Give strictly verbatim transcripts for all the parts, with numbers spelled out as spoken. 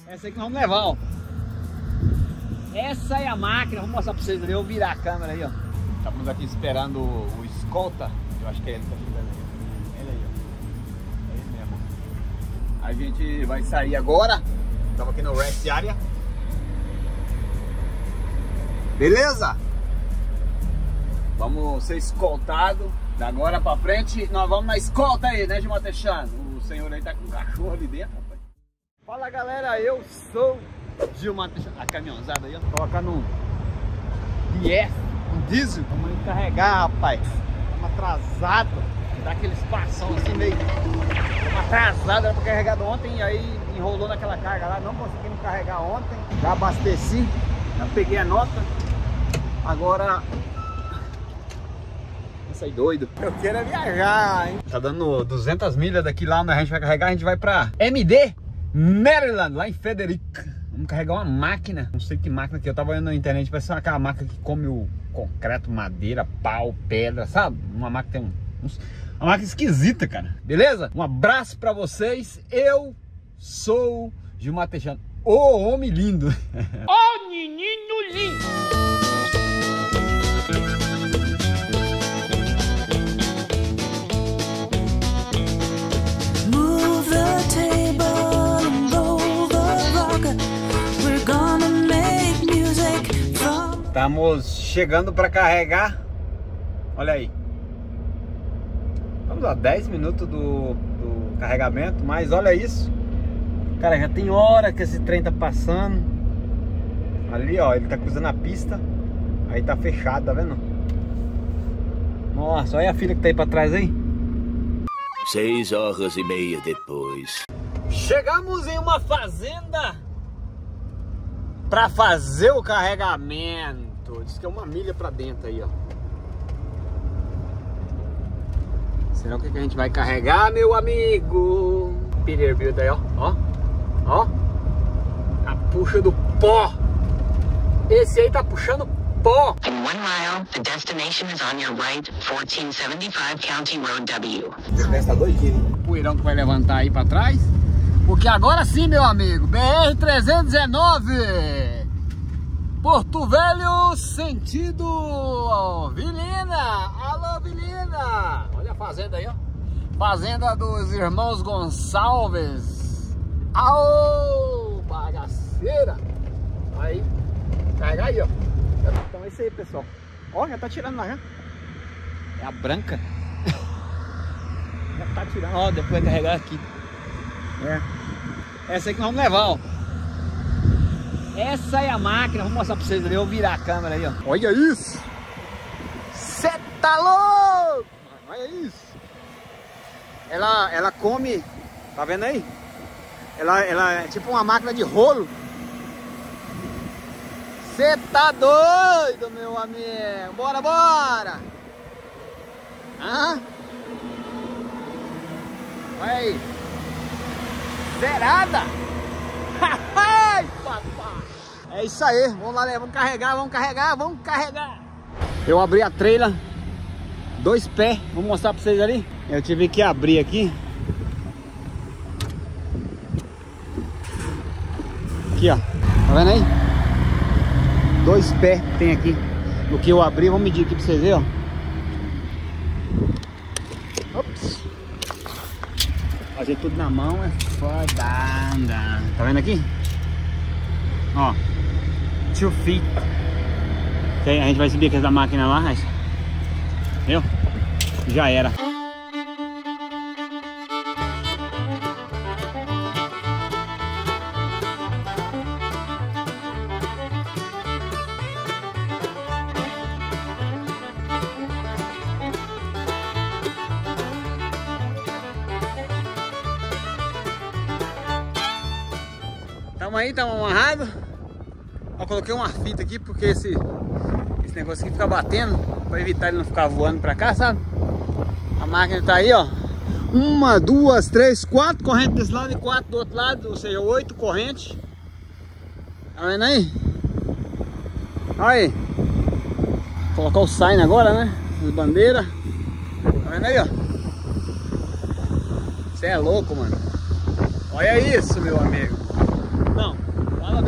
Essa aí que nós vamos levar, ó. Essa é a máquina, vou mostrar pra vocês ali, eu vou virar a câmera aí, ó. Estamos aqui esperando o, o escolta, eu acho que é ele que tá chegando aí. Ele aí, ó. É ele mesmo. A gente vai sair agora, estamos aqui no rest area. Beleza? Vamos ser escoltados. Da agora pra frente, nós vamos na escolta aí, né, Gilmar Teixeira? O senhor aí tá com um cachorro ali dentro, rapaz. Fala, galera, eu sou Gilmar Teixeira. A caminhãozada aí, ó. Colocando um D F, um diesel. Vamos carregar, rapaz. Estamos atrasados. Dá aquele espação assim meio. Estamos atrasados, era pra carregar ontem. E aí enrolou naquela carga lá. Não conseguimos carregar ontem. Já abasteci. Já peguei a nota. Agora... Sai doido. Eu quero é viajar, hein? Tá dando duzentas milhas daqui lá onde a gente vai carregar. A gente vai pra M D, Maryland, lá em Frederick. Vamos carregar uma máquina. Não sei que máquina que eu tava olhando na internet. Parece aquela máquina que come o concreto, madeira, pau, pedra, sabe? Uma máquina tem um... Uma máquina esquisita, cara. Beleza? Um abraço pra vocês. Eu sou Gilmar Teixeira. Ô, homem lindo. Ô, menino lindo. Estamos chegando para carregar. Olha aí. Estamos a dez minutos do, do carregamento, mas olha isso. Cara, já tem hora que esse trem tá passando. Ali, ó, ele tá cruzando a pista. Aí tá fechado, tá vendo? Nossa, olha a fila que tá aí para trás aí. Seis horas e meia depois. Chegamos em uma fazenda para fazer o carregamento. Diz que é uma milha para dentro aí, ó. Será o que a gente vai carregar, meu amigo? Peterbilt aí, ó. Ó. Ó. A puxa do pó. Esse aí tá puxando pó. In one mile, the destination is on your right, fourteen seventy-five County Road W. Tá doidinho. O poeirão que vai levantar aí para trás. Porque agora sim, meu amigo, B R trezentos e dezenove, Porto Velho, sentido Vilhena. Alô, Vilhena. Olha a fazenda aí, ó. Fazenda dos irmãos Gonçalves. Aô, bagaceira. Aí, carrega aí, ó. Então é isso aí, pessoal. Ó, já tá tirando lá, já. É a branca. Já tá tirando, ó, depois vai carregar aqui. É. Essa aí que nós vamos levar, ó. Essa é a máquina, vou mostrar pra vocês ali, eu vou virar a câmera aí, ó. Olha isso! Cê tá louco! Olha isso! Ela, ela come, tá vendo aí? Ela, ela é tipo uma máquina de rolo. Cê tá doido, meu amigo! Bora, bora! Hã? Olha aí! Zerada! Ai, papai! É isso aí, vamos lá, vamos carregar, vamos carregar, vamos carregar! Eu abri a trailer, dois pés, vou mostrar pra vocês ali. Eu tive que abrir aqui. Aqui, ó, tá vendo aí? Dois pés tem aqui. No que eu abri, vou medir aqui pra vocês verem, ó. Ops! Fazer tudo na mão é foda. Tá vendo aqui? Ó, two feet. Okay, a gente vai subir aqui essa máquina lá, mas... Viu? Já era. Tamo aí, tamo amarrado. Eu coloquei uma fita aqui porque esse, esse negócio aqui fica batendo, para evitar ele não ficar voando pra cá, sabe? A máquina tá aí, ó. Uma, duas, três, quatro correntes desse lado e quatro do outro lado, ou seja, oito correntes. Tá vendo aí? Olha aí. Vou colocar o sign agora, né? As bandeiras. Tá vendo aí, ó? Você é louco, mano. Olha isso, meu amigo. Não.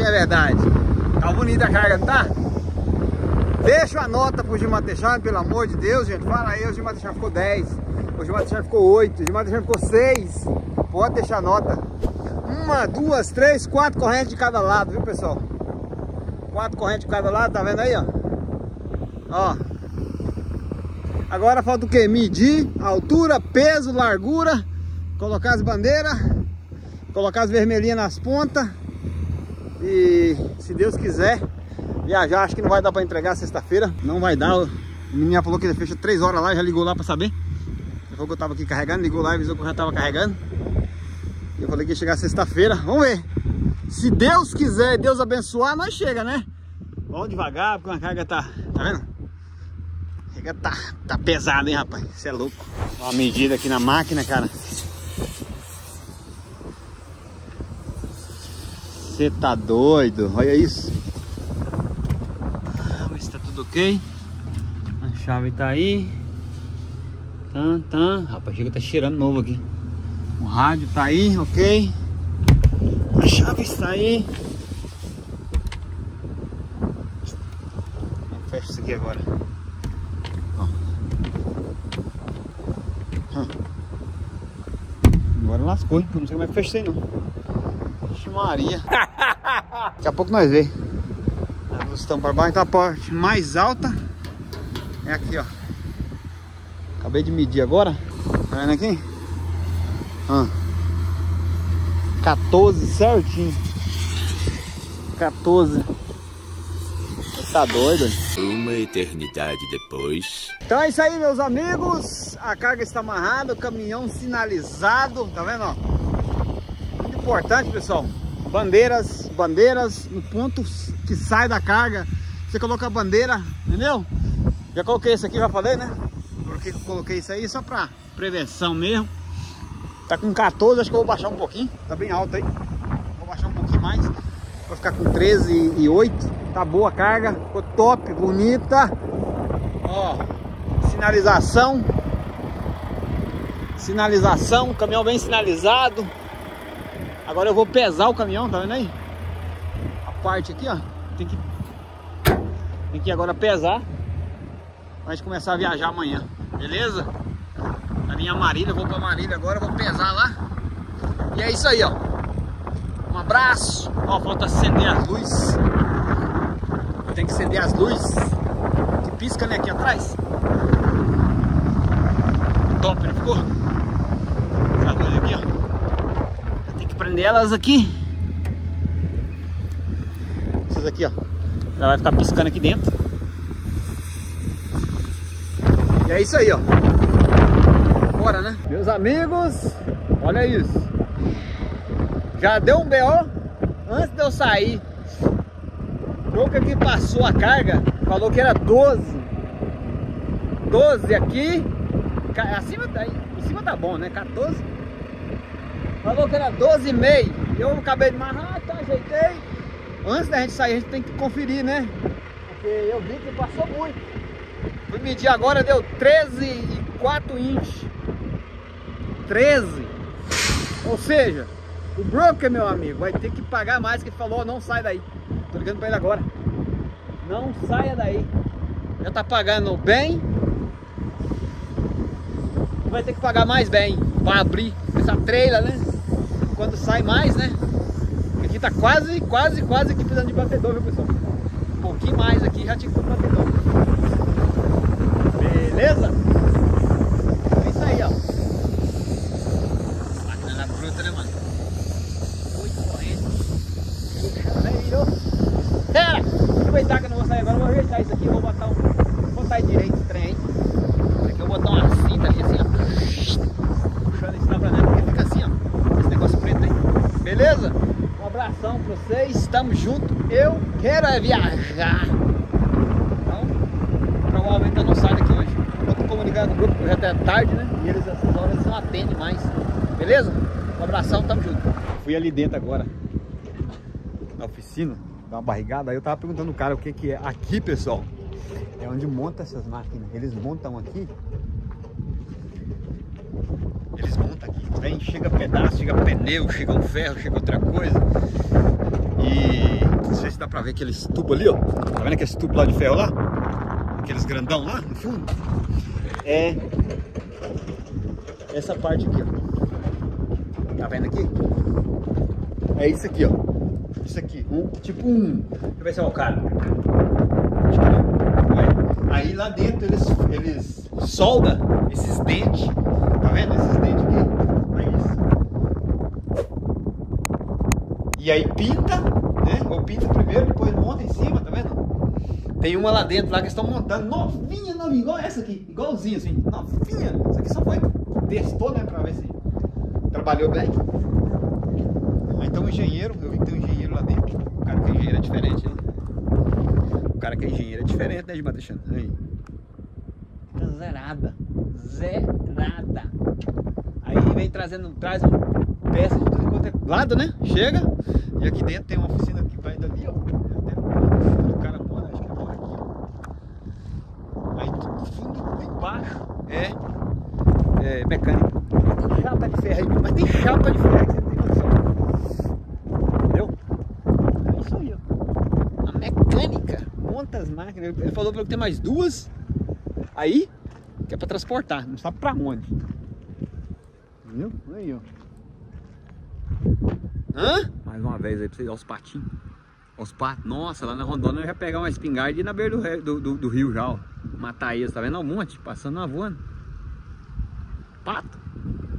é verdade? Tá bonita a carga, não tá? Deixa a nota pro Gilmar Teixeira, pelo amor de Deus, gente. Fala aí, o Gilmar Teixeira ficou dez. O Gilmar Teixeira ficou oito. O Gilmar Teixeira ficou seis. Pode deixar a nota. Uma, duas, três, quatro correntes de cada lado, viu, pessoal? Quatro correntes de cada lado, tá vendo aí, ó? Ó. Agora falta o quê? Medir altura, peso, largura. Colocar as bandeiras. Colocar as vermelhinhas nas pontas. E se Deus quiser viajar, acho que não vai dar pra entregar sexta-feira. Não vai dar. O menino falou que ele fecha três horas lá, já ligou lá pra saber. Ele falou que eu tava aqui carregando, ligou lá e avisou que eu já tava carregando. E eu falei que ia chegar sexta-feira. Vamos ver. Se Deus quiser e Deus abençoar, nós chega, né? Vamos devagar, porque a carga tá... Tá vendo? A carga tá, tá pesada, hein, rapaz? Isso é louco. Dá uma medida aqui na máquina, cara. Você tá doido? Olha isso. Vamos ver se tá tudo ok. A chave tá aí. Tan, tan. Rapaz, chega, tá cheirando novo aqui. O rádio tá aí, ok. A chave está aí. Fecha isso aqui agora. Ó. Hum. Agora lascou, hein? Não sei como é que fechei não. Vixe Maria. Daqui a pouco nós vê. As luzes estão para baixo, então a parte mais alta é aqui, ó. Acabei de medir agora. Tá vendo aqui? Ah. quatorze certinho. quatorze. Você tá doido? Uma eternidade depois. Então é isso aí, meus amigos. A carga está amarrada, o caminhão sinalizado. Tá vendo, ó? Muito importante, pessoal. Bandeiras, bandeiras no ponto que sai da carga. Você coloca a bandeira, entendeu? Já coloquei isso aqui, já falei, né? Por que eu coloquei isso aí? Só pra prevenção mesmo. Tá com quatorze, acho que eu vou baixar um pouquinho. Tá bem alto aí. Vou baixar um pouquinho mais. Vou ficar com treze e oito. Tá boa a carga. Ficou top, bonita. Ó, sinalização. Sinalização, caminhão bem sinalizado. Agora eu vou pesar o caminhão, tá vendo aí? A parte aqui, ó. Tem que, tem que agora pesar. Pra gente começar a viajar amanhã. Beleza? A linha Marília, eu vou pra Marília agora, vou pesar lá. E é isso aí, ó. Um abraço. Ó, falta acender as luzes. Tem que acender as luzes. Que pisca, né, aqui atrás. Top, não ficou? As luzes aqui, ó. Tem que prender elas aqui. Essas aqui, ó. Ela vai ficar piscando aqui dentro. E é isso aí, ó. Bora, né? Meus amigos, olha isso. Já deu um B O antes de eu sair. O broker que passou a carga falou que era doze. doze aqui. Acima daí, em cima tá bom, né? quatorze. Falou que era doze e meio. Eu acabei de amarrar, tá, ajeitei. Antes da gente sair, a gente tem que conferir, né? Porque eu vi que passou muito. Fui medir agora, deu treze e quatro inches. treze. Ou seja, o broker, meu amigo, vai ter que pagar mais, que ele falou, não sai daí. Tô ligando pra ele agora. Não saia daí. Já tá pagando bem. Vai ter que pagar mais bem pra abrir essa trailer, né? Quando sai mais, né? Aqui tá quase, quase, quase aqui precisando de batedor, viu, pessoal? Um pouquinho mais aqui, já tinha que pôr batedor. Beleza? É isso aí, ó. Máquina na bruta, né, mano? Oito correntes. Pera! Aproveitar que eu não vou sair agora, eu vou ajeitar isso aqui. Eu vou botar um. Vou botar direito esse trem aí. Isso aqui eu vou botar uma cinta ali assim, ó. Puxando isso lá pra dentro, porque fica assim, ó. Esse negócio preto aí. Beleza? Um abração pra vocês. Estamos juntos. Eu quero é viajar. Então, provavelmente eu não saio daqui hoje. Eu tô comunicando com o grupo, já até tarde, né? E eles essas horas não atendem mais. Beleza? Um abração, tamo junto. Fui ali dentro agora, na oficina, dar uma barrigada. Aí eu tava perguntando o cara o que que é. Aqui, pessoal, é onde monta essas máquinas. Eles montam aqui. Eles montam aqui. Vem, chega pedaço, chega pneu, chega um ferro, chega outra coisa. E dá pra ver aqueles tubos ali, ó. Tá vendo aqueles tubos lá de ferro lá? Aqueles grandão lá no fundo. É essa parte aqui, ó. Tá vendo aqui? É isso aqui, ó. Isso aqui, um, tipo um... Deixa eu ver se é o cara. Aí lá dentro eles, eles soldam esses dentes. Tá vendo esses dentes aqui? É isso. E aí pinta, né? Ou pinta primeiro, depois monta em cima, tá vendo? Tem uma lá dentro lá que estão montando, novinha, novinha, igual essa aqui, igualzinha assim, novinha. Isso aqui só foi, testou, né, pra ver se trabalhou bem. Então o engenheiro, eu vi que tem um engenheiro lá dentro. O cara que é engenheiro é diferente, hein? O cara que é engenheiro é diferente, né, de Matechano? Aí. Tá zerada. Zerada. Aí vem trazendo, traz um peça de tudo quanto é lado, né? Chega. E aqui dentro tem uma oficina que vai dali, ó. O cara mora, acho que ele mora aqui, ó. Aí tudo fundo embaixo é, é mecânica. Tem chapa de ferro aí, mas tem chapa de ferro que você tem noção. Entendeu? É isso aí, ó. A mecânica monta as máquinas. Ele falou que tem mais duas aí que é pra transportar, não sabe pra onde. Entendeu? Aí, ó. Hã? Mais uma vez aí pra vocês, olha os patinhos. Os patos. Nossa, lá na Rondônia eu já pegar uma espingarda e ir na beira do, do, do, do rio já, ó. Matar eles, tá vendo? Um monte, passando na voando. Pato.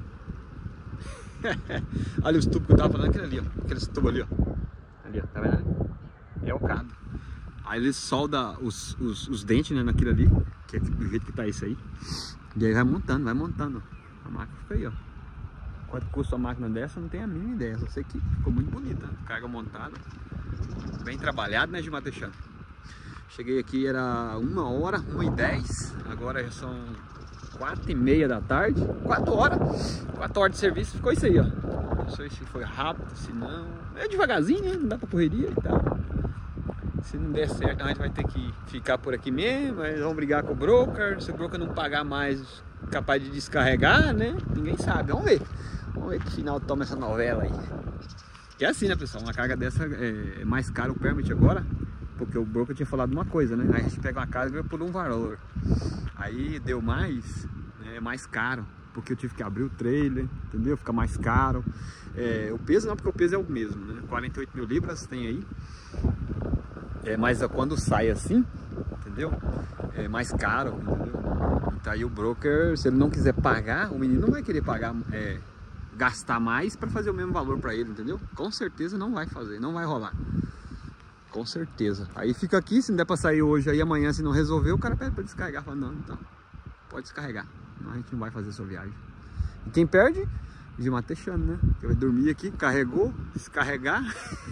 Olha os tubos que eu tava falando, aquele ali, ó. Aqueles tubos ali, ó. Ali, ó, tá vendo ali? É o cado. Aí eles soldam os, os, os dentes, né, naquilo ali, que é do jeito que tá isso aí. E aí vai montando, vai montando. A máquina fica aí, ó. Quanto custa uma máquina dessa, não tenho a mínima ideia. Só sei que ficou muito bonita, né? Carga montada. Bem trabalhado, né, de Matechano? Cheguei aqui, era uma hora, uma e dez. Agora já são quatro e meia da tarde. Quatro horas. Quatro horas de serviço, ficou isso aí, ó. Não sei se foi rápido, se não. É devagarzinho, né? Não dá pra correria e tal. Se não der certo, a gente vai ter que ficar por aqui mesmo. Mas vamos brigar com o broker. Se o broker não pagar mais, capaz de descarregar, né? Ninguém sabe. Vamos ver. Vamos ver que final toma essa novela aí. Que é assim, né, pessoal? Uma carga dessa é mais caro o permit agora. Porque o broker tinha falado uma coisa, né? Aí a gente pega uma carga por um valor. Aí deu mais, né? É mais caro. Porque eu tive que abrir o trailer, entendeu? Fica mais caro. É, o peso não, porque o peso é o mesmo, né? quarenta e oito mil libras tem aí. É, mas quando sai assim, entendeu? É mais caro, entendeu? Então aí o broker, se ele não quiser pagar, o menino não vai querer pagar, é, gastar mais para fazer o mesmo valor para ele, entendeu? Com certeza não vai fazer, não vai rolar. Com certeza. Aí fica aqui, se não der para sair hoje, aí amanhã se não resolver, o cara pede para descarregar. Fala, não, então, pode descarregar. Não, a gente não vai fazer sua viagem. E quem perde? De Matechano, né? Que vai dormir aqui, carregou, descarregar.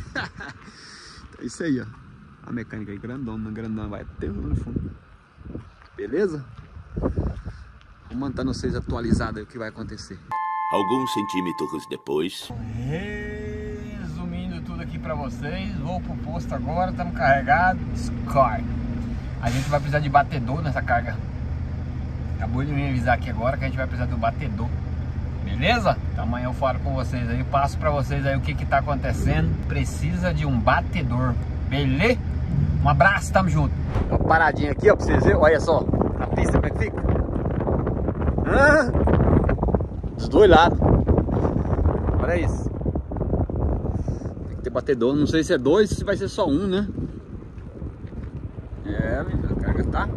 É isso aí, ó. A mecânica aí grandona, grandona, vai ter no fundo. Beleza? Vou mantendo vocês atualizados aí o que vai acontecer. Alguns centímetros depois. Resumindo tudo aqui pra vocês, vou pro posto agora, estamos carregados, descarga. A gente vai precisar de batedor nessa carga. Acabou de me avisar aqui agora que a gente vai precisar do batedor. Beleza? Então amanhã eu falo com vocês aí, passo pra vocês aí o que que tá acontecendo. Precisa de um batedor, beleza? Um abraço, tamo junto. Uma paradinha aqui, ó, pra vocês verem. Olha só, a pista como é que fica. Ah, dos dois lados. Olha isso. Tem que ter batedor. Não sei se é dois, se vai ser só um, né? É, a carga tá.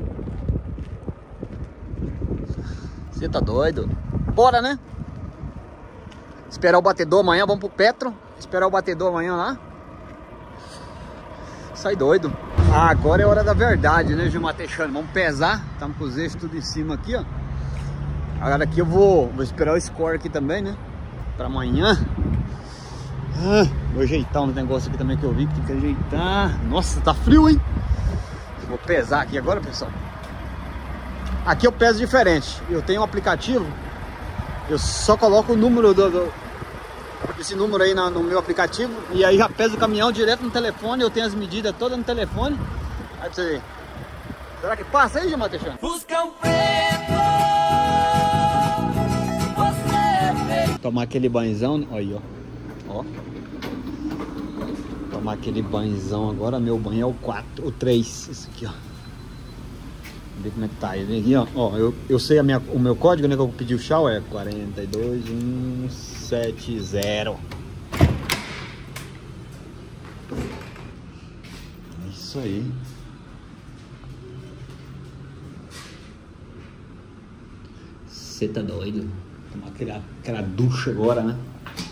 Você tá doido? Bora, né? Esperar o batedor amanhã, vamos pro Petro. Esperar o batedor amanhã lá. Sai doido. Ah, agora é hora da verdade, né, Gil Matechano? Vamos pesar. Estamos com os eixos tudo em cima aqui, ó. Agora aqui eu vou, vou esperar o score aqui também, né? Pra amanhã. Ah, vou ajeitar um negócio aqui também que eu vi que tem que ajeitar. Nossa, tá frio, hein? Vou pesar aqui agora, pessoal. Aqui eu peso diferente. Eu tenho um aplicativo. Eu só coloco o número do... do esse número aí no, no meu aplicativo. E aí já peso o caminhão direto no telefone. Eu tenho as medidas todas no telefone. Aí pra você ver. Será que passa aí, Gil Matechano? Busca um preto. Tomar aquele banhozão. Olha aí, ó. Ó. Tomar aquele banhozão agora. Meu banho é o quatro, o três. Esse aqui, ó. Vamos ver como é que tá ele aqui, ó. Ó, eu, eu sei a minha, o meu código, né? Que eu pedi o chau é quatro dois um sete zero. Isso aí. Você tá doido? Tomar aquela, aquela ducha agora, né?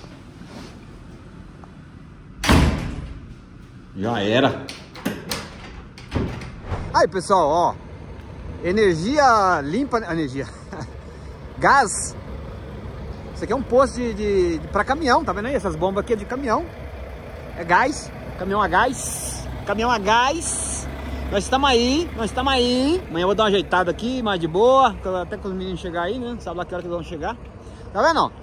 Já era. Aí, pessoal, ó. Energia limpa, energia. Gás. Isso aqui é um posto de, de, de para caminhão, tá vendo aí? Essas bombas aqui é de caminhão. É gás. Caminhão a gás. Caminhão a gás. Nós estamos aí, nós estamos aí. Amanhã eu vou dar uma ajeitada aqui, mais de boa. Até quando os meninos chegarem aí, né? Sabe lá que hora que eles vão chegar. Tá vendo, ó?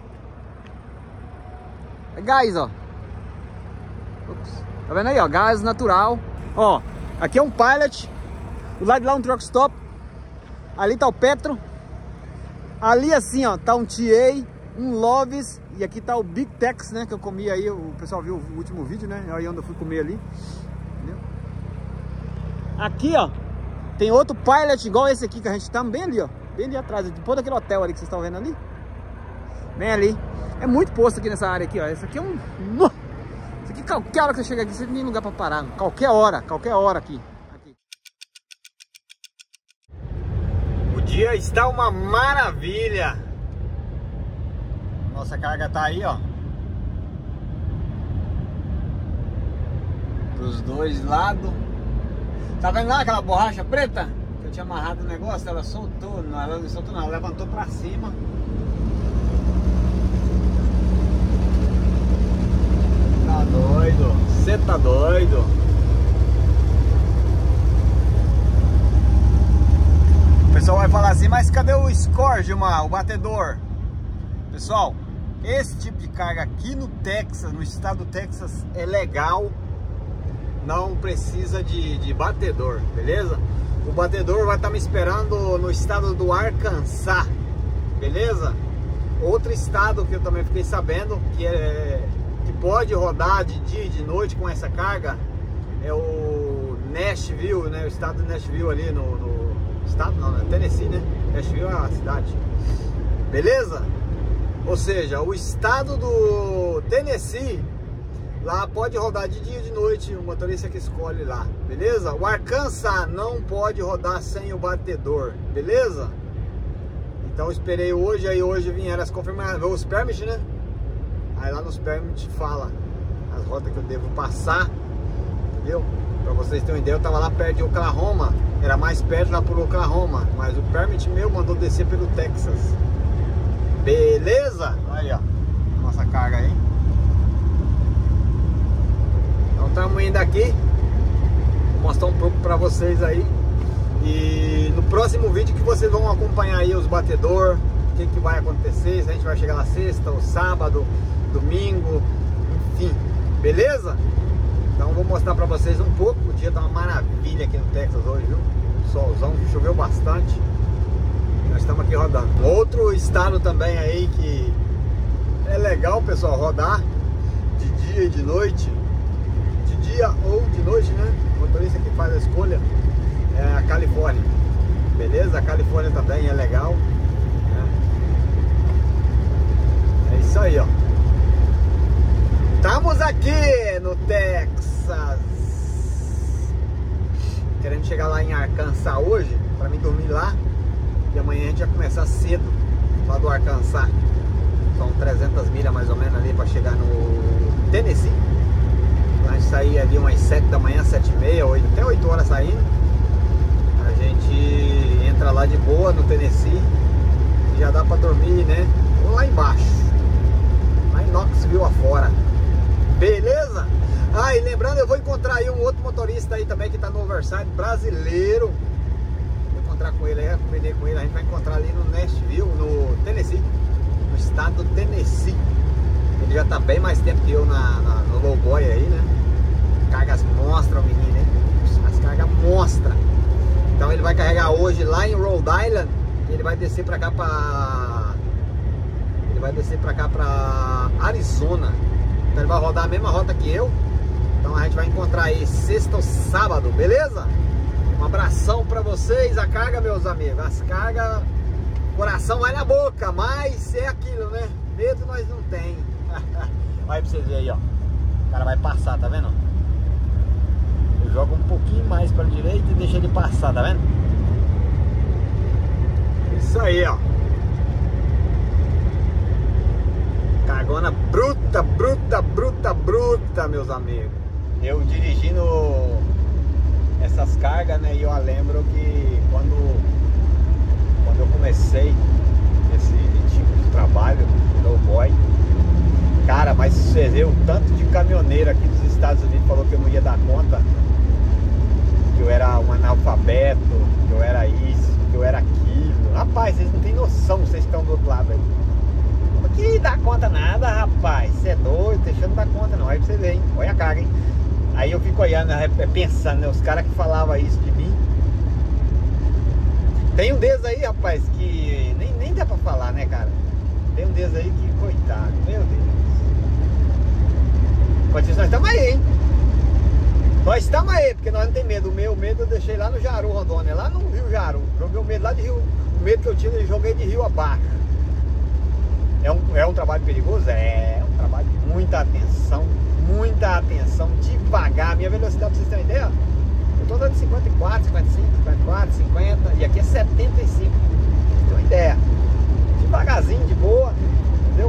É gás, ó. Ups. Tá vendo aí, ó? Gás natural. Ó, aqui é um Pilot. Do lado de lá um Truck Stop. Ali tá o Petro. Ali assim, ó, tá um T A, um Loves. E aqui tá o Big Tex, né? Que eu comi aí. O pessoal viu o último vídeo, né? Aí onde eu fui comer ali. Entendeu? Aqui, ó, tem outro Pilot igual esse aqui que a gente tá bem ali, ó. Bem ali atrás, depois daquele hotel ali que vocês estão vendo ali. Bem ali. É muito posto aqui nessa área aqui, ó. Esse aqui é um... Isso aqui, qualquer hora que você chegar aqui, você não tem lugar pra parar. Qualquer hora, qualquer hora aqui. aqui. O dia está uma maravilha. Nossa carga tá aí, ó. Dos dois lados. Tá vendo lá aquela borracha preta? Que eu tinha amarrado o negócio, ela soltou. Não, ela não soltou não, ela levantou pra cima. Tá doido, você tá doido. O pessoal vai falar assim, mas cadê o score, Gilmar, o batedor? Pessoal, esse tipo de carga aqui no Texas, no estado do Texas, é legal. Não precisa de, de batedor, beleza? O batedor vai estar me esperando no estado do Arkansas, beleza? Outro estado que eu também fiquei sabendo que é... que pode rodar de dia e de noite com essa carga é o Nashville, né? O estado de Nashville ali no, no estado não, né? Tennessee, né? Nashville é a cidade, beleza? Ou seja, o estado do Tennessee lá pode rodar de dia e de noite, o motorista que escolhe lá, beleza? O Arkansas não pode rodar sem o batedor, beleza? Então esperei hoje, aí hoje vieram as confirmações, os permits, né? Aí lá nos permits fala as rotas que eu devo passar, entendeu? Pra vocês terem uma ideia, eu tava lá perto de Oklahoma, era mais perto lá por Oklahoma, mas o permit meu mandou descer pelo Texas. Beleza? Aí, ó, nossa carga aí. Então estamos indo aqui, vou mostrar um pouco pra vocês aí. E no próximo vídeo que vocês vão acompanhar aí os batedor, o que, que vai acontecer, se a gente vai chegar na sexta ou sábado, domingo, enfim, beleza? Então vou mostrar pra vocês um pouco. O dia tá uma maravilha aqui no Texas hoje, viu? Solzão, choveu bastante. Nós estamos aqui rodando. Outro estado também aí que é legal, pessoal, rodar de dia e de noite. De dia ou de noite, né? O motorista que faz a escolha é a Califórnia. Beleza? A Califórnia também é legal, né? É isso aí, ó. Estamos aqui no Texas, querendo chegar lá em Arkansas hoje, para mim dormir lá. E amanhã a gente vai começar cedo, lá do Arkansas. São trezentas milhas mais ou menos ali para chegar no Tennessee. A gente sair ali umas sete da manhã, sete e meia, oito, até oito horas saindo. A gente entra lá de boa no Tennessee e já dá para dormir, né? Ou lá embaixo, lá em Knoxville afora. Beleza? Ah, e lembrando, eu vou encontrar aí um outro motorista aí também que tá no Overside, brasileiro. Vou encontrar com ele aí, combinei com ele, a gente vai encontrar ali no Nashville, no Tennessee, no estado do Tennessee. Ele já tá bem mais tempo que eu na, na, no Lowboy aí, né? Cargas mostra o menino, hein? As cargas mostra. Então ele vai carregar hoje lá em Rhode Island e ele vai descer pra cá pra... Ele vai descer pra cá pra Arizona. Então ele vai rodar a mesma rota que eu, Então a gente vai encontrar aí sexta ou sábado, beleza? Um abração pra vocês. A carga, meus amigos, as cargas, coração vai na boca, mas é aquilo, né? Medo nós não tem. Olha pra vocês verem aí, ó. O cara vai passar, tá vendo? Eu jogo um pouquinho mais pra direita e deixa ele passar, tá vendo? Isso aí, ó. Cargona bruta, bruta, bruta, bruta, meus amigos. Eu dirigindo essas cargas, né? E eu lembro que quando, quando eu comecei esse tipo de trabalho, no boy, cara, mas você vê o tanto de caminhoneiro aqui dos Estados Unidos falou que eu não ia dar conta, que eu era um analfabeto, que eu era isso, que eu era aquilo. Rapaz, vocês não tem noção, vocês estão do outro lado aí. Não que dá conta nada, rapaz. Você é doido, deixando dar conta não. Aí você vê, hein? Olha a carga, hein? Aí eu fico olhando, pensando, né? Os caras que falavam isso de mim. Tem um deles aí, rapaz, que nem, nem dá pra falar, né, cara? Tem um deles aí que, coitado, meu Deus. Enquanto isso, nós estamos aí, hein? Nós estamos aí, porque nós não tem medo. O meu medo eu deixei lá no Jaru, Rondônia, lá no Rio Jaru. Joguei o medo lá de Rio. O medo que eu tinha, eu joguei de rio abaixo. É um, é um trabalho perigoso? É, é um trabalho de muita atenção, muita atenção, devagar. Minha velocidade, pra vocês terem uma ideia, eu tô andando de cinquenta e quatro, cinquenta e cinco, cinquenta e quatro, cinquenta e aqui é setenta e cinco. Pra vocês terem uma ideia. Devagarzinho, de boa, entendeu?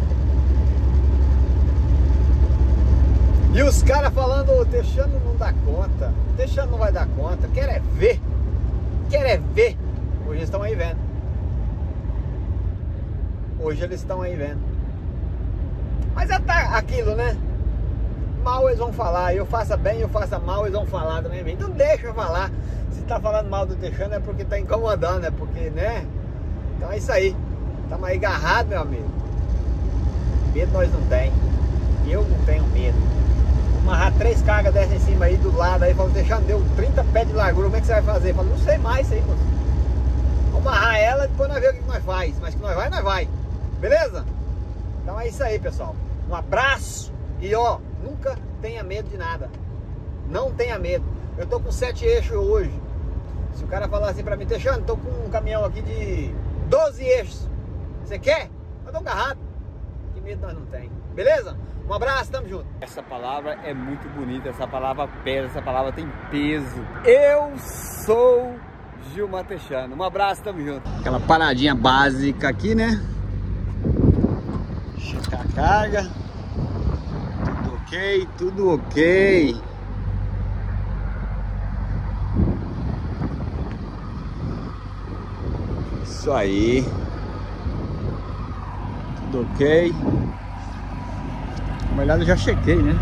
E os caras falando, o Texano não dá conta, o Texano não vai dar conta, quer é ver, quer é ver. Hoje eles estão aí vendo. Hoje eles estão aí vendo. Mas é tá aquilo, né? Mal eles vão falar, eu faça bem, eu faça mal, eles vão falar também. Então deixa eu falar. Se tá falando mal do Texano é porque tá incomodando, é porque, né? Então é isso aí. Estamos aí agarrados, meu amigo. Medo nós não tem. Eu não tenho medo. Amarrar três cargas dessas em cima aí do lado aí, falando, deixando, deu trinta pés de largura, como é que você vai fazer? Falo, não sei mais isso aí, moço. Vamos amarrar ela e depois nós vemos o que nós faz. Mas que nós vai, nós vai. Beleza? Então é isso aí, pessoal. Um abraço e ó, nunca tenha medo de nada. Não tenha medo. Eu tô com sete eixos hoje. Se o cara falar assim pra mim, Texano, tô com um caminhão aqui de doze eixos. Você quer? Eu tô agarrado. Que medo nós não tem. Beleza? Um abraço, tamo junto. Essa palavra é muito bonita, essa palavra pesa, essa palavra tem peso. Eu sou Gilmar Texano. Um abraço, tamo junto. Aquela paradinha básica aqui, né? Checar a carga. Tudo ok, tudo ok. Isso aí. Tudo ok. Na verdade eu já chequei, né?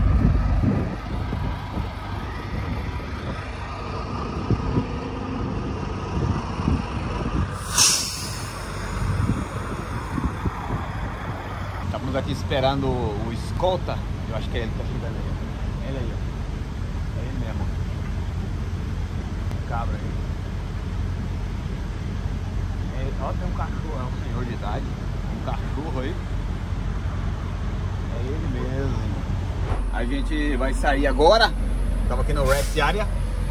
Estamos aqui esperando o escolta. Eu acho que é ele que tá chegando aí. Ele aí, ó. É ele mesmo. O cabra aí. É, ó, tem um cachorro, é um senhor de idade. Um cachorro aí. É ele mesmo. A gente vai sair agora. Estamos aqui no rest area.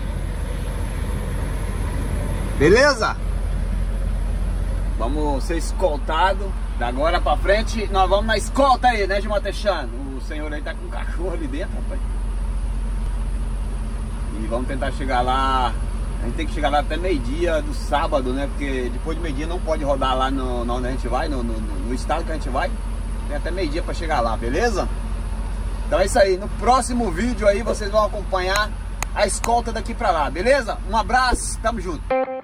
Beleza? Vamos ser escoltados. Da agora pra frente, nós vamos na escolta aí, né, Gilmar Texano? O senhor aí tá com um cachorro ali dentro, rapaz. E vamos tentar chegar lá. A gente tem que chegar lá até meio-dia do sábado, né? Porque depois de meio-dia não pode rodar lá no, no onde a gente vai, no, no, no estado que a gente vai. Tem até meio-dia pra chegar lá, beleza? Então é isso aí. No próximo vídeo aí vocês vão acompanhar a escolta daqui pra lá, beleza? Um abraço, tamo junto.